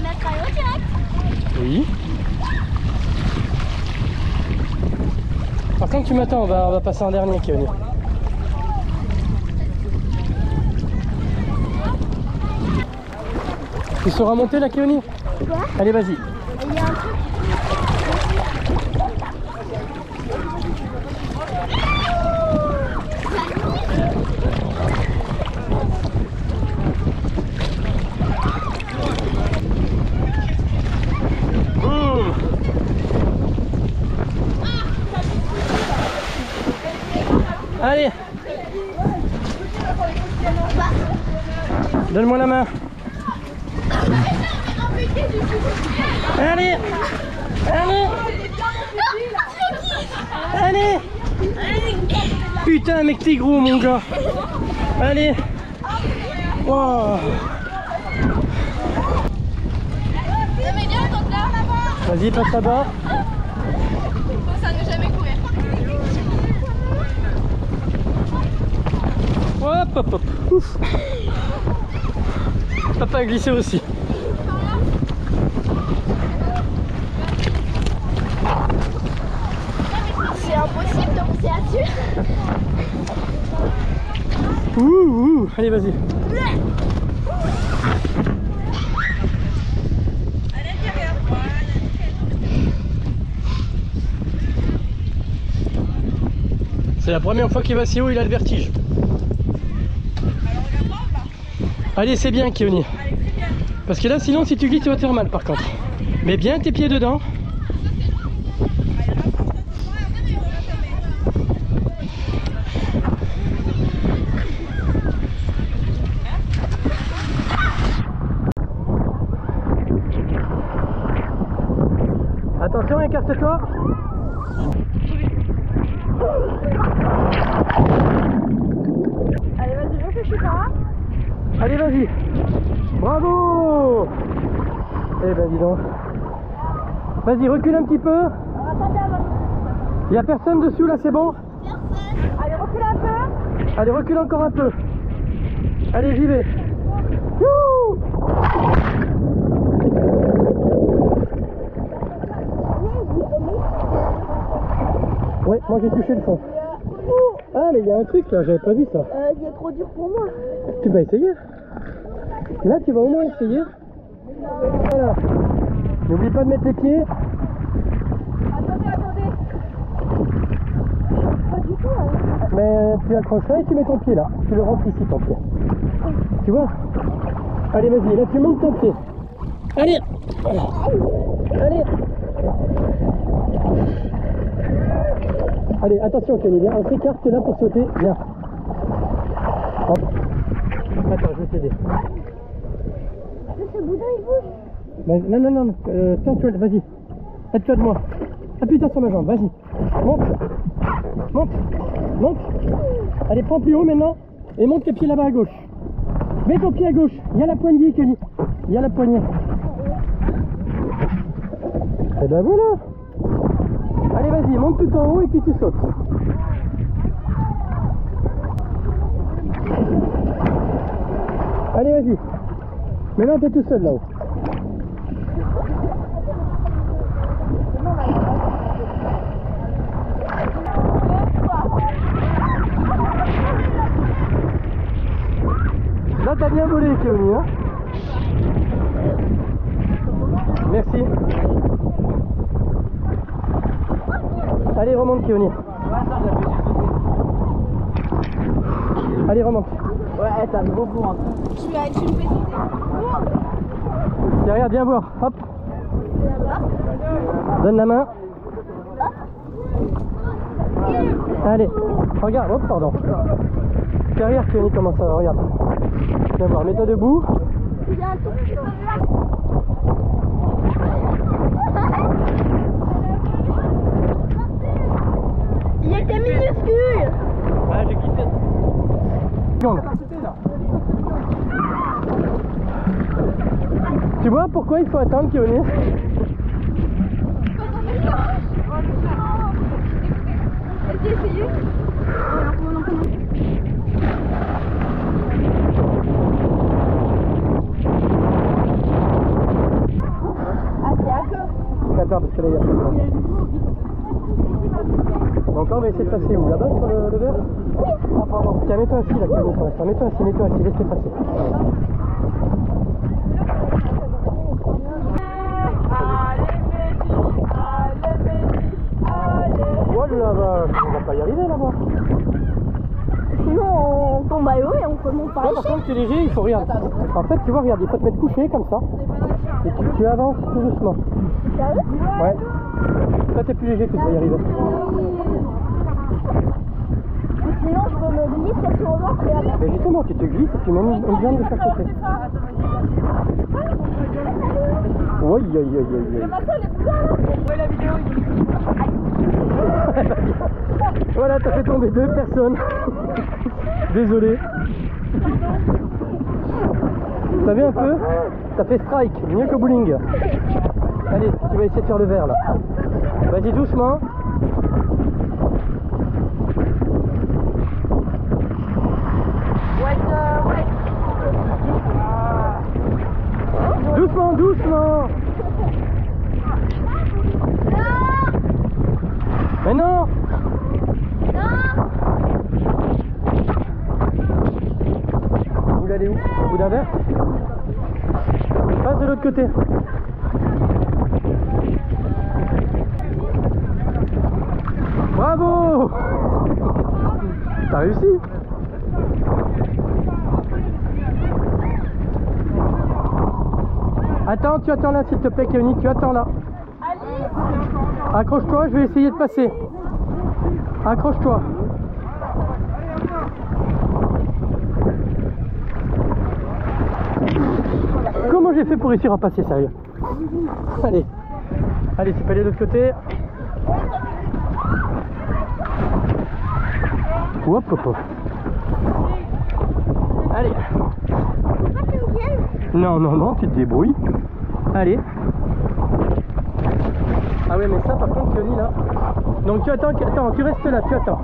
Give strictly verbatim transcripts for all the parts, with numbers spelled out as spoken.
mettre à l'eau direct? Oui. Par contre, tu m'attends, on va, on va passer en dernier, Kéoni. Tu sauras monter là, Kéoni? Quoi? Allez, vas-y. Il y a un truc. Allez, donne-moi la main. Allez, allez, allez. Putain, mec, t'es gros, mon gars. Allez. Wow. Vas-y, passe là-bas. Ça ne jamais courir. Hop, hop, hop. Ouf. Papa a glissé aussi. C'est impossible de monter là-dessus. Ouh, ouh. Allez, vas-y. C'est la première fois qu'il va si haut, il a le vertige. Allez, c'est bien, Kéoni. Parce que là, sinon, si tu glisses, tu vas te faire mal par contre. Mais bien tes pieds dedans. Attention, écarte-toi. Allez, vas-y, réfléchis pas. Allez, vas-y. Bravo. Eh ben, dis donc. Vas-y, recule un petit peu. Il n'y a personne dessus, là, c'est bon? Allez, recule un peu. Allez, recule encore un peu. Allez, j'y vais. Youhou. Ouais, moi j'ai touché le fond. Ah, mais il y a un truc là, j'avais pas vu ça. Euh, il est trop dur pour moi. Tu vas essayer? Là, tu vas au moins essayer. Voilà. N'oublie pas de mettre les pieds. Attendez, attendez. Pas du tout, hein. Mais tu accroches là et tu mets ton pied là. Tu le rentres ici, ton pied. Tu vois? Allez, vas-y, là tu montes ton pied. Allez. Allez. Allez, attention, Kéoni, viens. On s'écarte là pour sauter. Viens. Hop. Attends, je vais t'aider. Ce boudin, il bouge. Bah, non, non, non, euh, tiens-toi, vas-y. Aide-toi de moi. Appuie-toi sur ma jambe, vas-y. Monte. Monte. Monte. Allez, prends plus haut maintenant. Et monte tes pieds là-bas à gauche. Mets ton pied à gauche. Il y a la poignée, Kéoni. Il y a la poignée. Et ben voilà. Allez, vas-y, monte tout en haut et puis tu sautes. Allez, vas-y. Maintenant, t'es tout seul là-haut. Là, t'as bien volé, Kéoni, hein? Merci. Allez, remonte, Kéoni. Allez, remonte. Ouais, t'as beaucoup. Hein. Tu as tu me fais sauter. Derrière, viens voir. Hop. Donne la main. Allez. Regarde. Hop, pardon. Derrière, Kéoni, comment ça va? Regarde. Viens voir. Mets-toi debout. Il y a un tour. Il était minuscule. Ouais, j'ai quitté. Tu vois pourquoi il faut attendre, Kéoni? J'ai essayé. hasard parce que là il y a plus de monde. Donc là on va essayer de passer où? Là-bas sur le, le verre? Tiens, mets-toi assis là, Camille, pour l'instant. Mets-toi assis, mets-toi assis, laisse-les passer. Voilà, bah, on va pas y arriver là-bas. Sinon, on tombe à l'eau et on remonte par Là, les par chaînes. contre, tu es léger, il faut regarder. En fait, tu vois, regarde, il faut te mettre couché comme ça. Et tu, tu avances tout doucement. Sérieux? Ouais. Toi, t'es plus léger, tu vas y arriver. Sinon, je peux me glisser sur le ventre et après. Mais justement, tu te glisses et tu mets une, une jambe de chaque côté. Oui, oui, oui, oui. Voilà, t'as fait tomber deux personnes. Désolé. T'as vu un peu? T'as fait strike, mieux que bowling. Allez, tu vas essayer de faire le vert là. Vas-y doucement. Doucement, doucement. Mais non. Vous voulez aller où? Au bout d'un verre? Passe de l'autre côté. Bravo. T'as réussi. Attends, tu attends là s'il te plaît, Kéoni, tu attends là. Accroche-toi, je vais essayer de passer. Accroche-toi. Comment j'ai fait pour réussir à passer, sérieux? Allez, allez, tu peux aller de l'autre côté. Hop, hop, hop. Allez. Non, non, non, tu te débrouilles. Allez. Ah ouais, mais ça, par contre, Kéoni, là. Donc tu attends, attends, tu restes là, tu attends.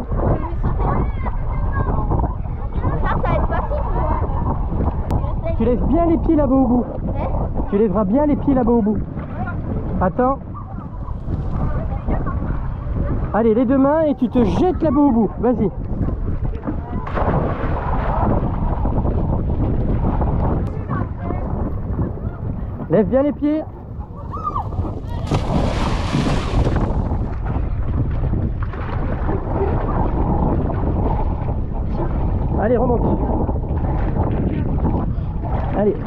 Ça, ça va être facile. Tu laisses bien les pieds là-bas au bout. Ouais. Tu lèveras bien les pieds là-bas au bout. Attends. Allez, les deux mains et tu te jettes là-bas au bout. Vas-y. Lève bien les pieds. Allez, remonte. Allez.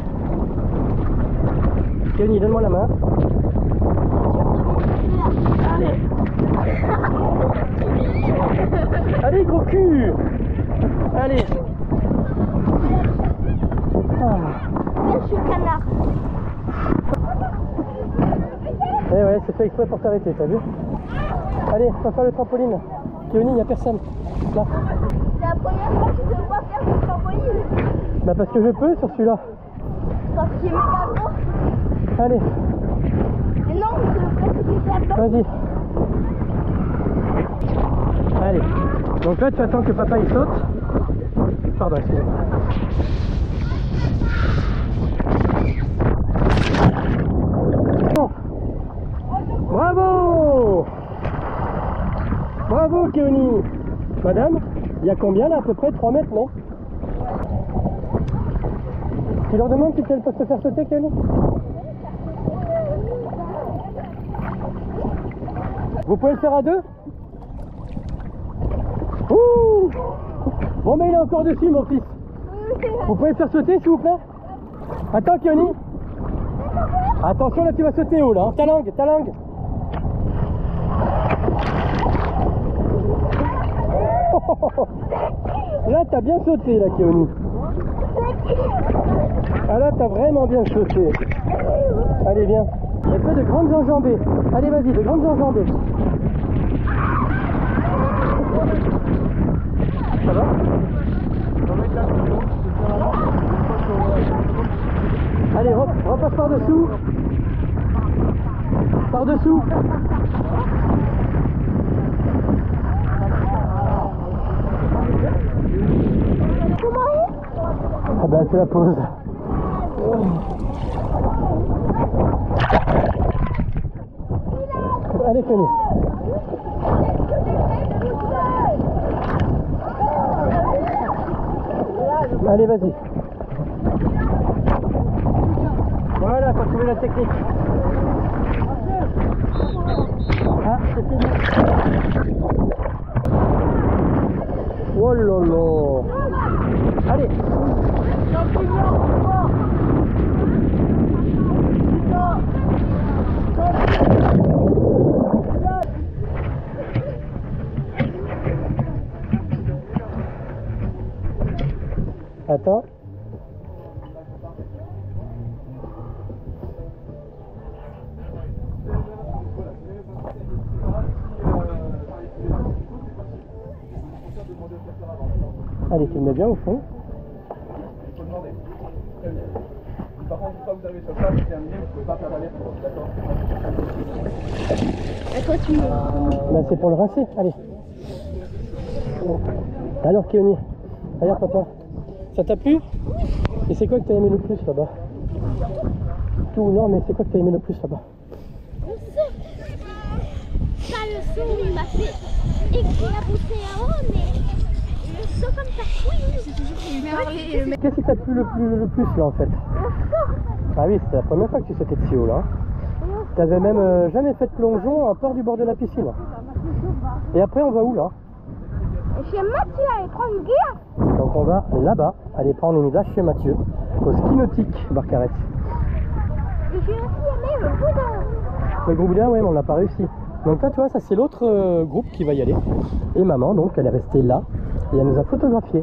Kéoni, donne-moi la main. Allez. Allez, gros cul. Allez. Ah. Je suis canard. Eh ouais, c'est fait exprès pour t'arrêter, t'as vu? Allez, on va faire le trampoline. Kéoni, il n'y a personne. Là. C'est la première fois que je te vois faire du trampoline. Bah parce que je peux sur celui-là. Parce qu'il est méga gros. Allez, Mais non, je le ferai si tu fais dedans. vas-y. Allez. Donc là, tu attends que papa il saute. Pardon, excusez-moi. Bon. Bravo! Bravo, Kéoni! Madame, il y a combien là à peu près? trois mètres, non? Tu leur demandes si elles peuvent te faire sauter, Kéoni? Vous pouvez le faire à deux? Ouh! Bon, mais il est encore dessus, mon fils. Vous pouvez le faire sauter, s'il vous plaît? Attends, Kéoni. Attention, là, tu vas sauter haut, là. Hein. Ta langue, ta langue. Là, t'as bien sauté, là, Kéoni. Ah, là, t'as vraiment bien sauté. Allez, viens. Et fais de grandes enjambées. Allez, vas-y, de grandes enjambées. Ça va? Allez, hop, repasse par-dessous. Par-dessous. Ah ben, c'est la pause. Allez, Kenny. Allez, vas-y. Voilà, t'as trouvé la technique. Ah, c'est fini. Oh lolo. Allez. Attends. Allez, tu le mets bien au fond. Il faut demander. Par contre, une fois que vous arrivez sur place, c'est terminé, vous ne pouvez pas faire l'aller-retour, d'accord? Et toi, tu me... Bah, c'est pour le rincer, allez. Alors, Kéoni, regarde papa. Ça t'a plu? Et c'est quoi que t'as aimé le plus là-bas? Tout, non, mais c'est quoi que t'as aimé le plus là-bas? Le saut. Pas le saut où il m'a fait écrire la poussée en haut, mais le saut comme ça. Oui, oui, c'est toujours fait. Qu'est-ce qui t'a plu le plus, le plus là en fait? Ah oui, c'est la première fois que tu sautais de si haut là. T'avais même euh, jamais fait de plongeon à part du bord de la piscine. Et après on va où là? Chez Mathieu, allez prendre une guerre. Donc on va là-bas, aller prendre une glace chez Mathieu, au ski nautique Barcarès. Et j'ai aussi aimé le boudin. Le gros boudin, oui, mais on l'a pas réussi. Donc là, tu vois, ça c'est l'autre euh, groupe qui va y aller. Et maman, donc, elle est restée là et elle nous a photographié.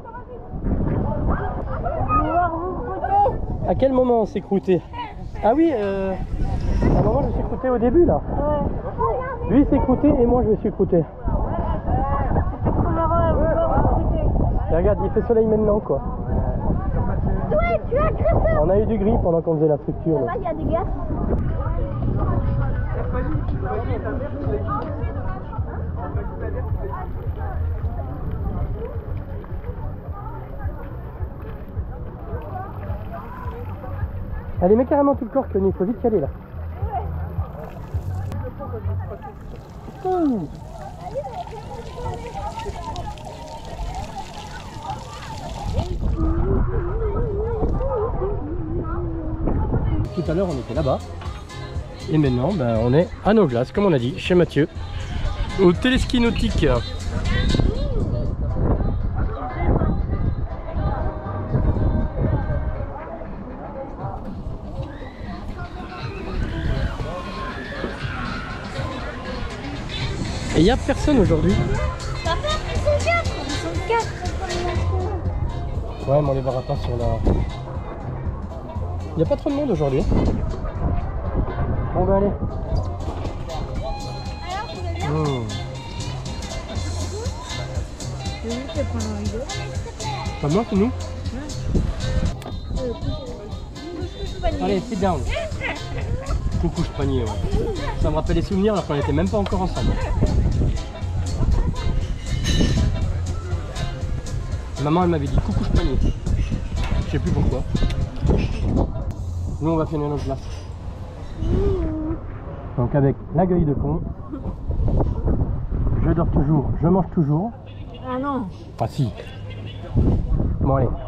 À quel moment on s'est croûté? Ah oui, euh, à un moment je me suis croûté au début là. Ouais. Lui il s'est croûté et moi je me suis croûté. Et regarde, il fait soleil maintenant quoi. Ouais, tu as cru ça. On a eu du gris pendant qu'on faisait la structure. Là-bas, il y a des gars. Allez, mets carrément tout le corps, Kenny, il faut vite y aller là. Ouh. Tout à l'heure, on était là-bas. Et maintenant, ben, on est à nos glaces, comme on a dit, chez Mathieu, au téléski nautique. Et il n'y a personne aujourd'hui. Papa, ils sont quatre. Ils sont quatre. Ouais, mais on les verra pas sur la... Il n'y a pas trop de monde aujourd'hui. Bon, ben allez. Alors, tu veux bien? Mmh. Pas moi, c'est nous? Allez, sit down. Coucou panier, ouais. Ça me rappelle les souvenirs alors qu'on n'était même pas encore ensemble. Maman elle m'avait dit coucou panier. Je sais plus pourquoi. Nous on va finir notre glace. Donc avec la gueule de con. Je dors toujours, je mange toujours. Ah non. Ah si. Bon allez.